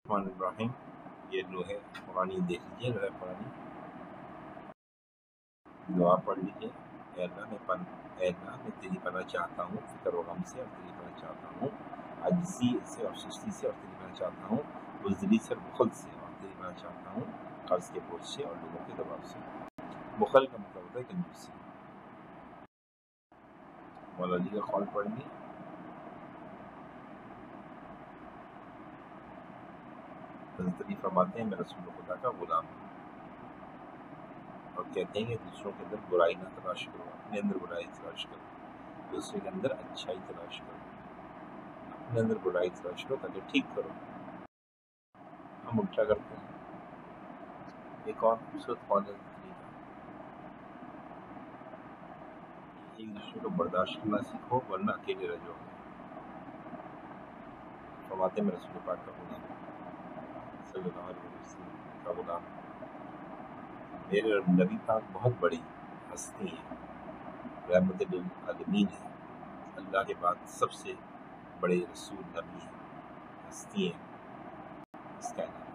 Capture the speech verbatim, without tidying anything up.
इब्राहिम, ये लोहे पुरानी देख लीजिए, लोहे पुरानी दुआ पढ़ लीजिए। ऐ अल्लाह मैं पन ऐ अल्लाह मैं तेरी पनाह चाहता हूँ फिक्र और गम से, और तेरी पनाह चाहता हूँ आजिज़ी से और सुस्ती से, और तेरी पनाह चाहता हूँ बुज़दिली से और बुखल से, और तेरी पनाह चाहता हूँ कर्ज के बोझ से और लोगों के दबाव से। बुखल का मतलब होता है कंजूसी। मौला अली का कौल पढ़िए। हज़रत अली फरमाते हैं मैं रसूल खुदा का गुलाम हूँ, और कहते हैं कि दूसरों के अंदर बुराई ना तलाश करो, अपने अंदर बुराई तलाश करो, दूसरे के अंदर अच्छाई तलाश करो, अपने अंदर बुराई तलाश करो ताकि ठीक करो। हम उल्टा करते हैं। एक और खूबसूरत कौल है तरीका, एक दूसरे को बर्दाश्त करना सीखो वरना अकेले रह जाओगे। फरमाते में रसूल पाक का गुलाम सल्लल्लाहु अलैहि वसल्लम का गुलाम, मेरे नबी पाक बहुत बड़ी हस्ती है, रहमत लिल आलमीन है, अल्लाह के बाद सबसे बड़े रसूल नबी हैं, हस्ती हैं इस कायनात।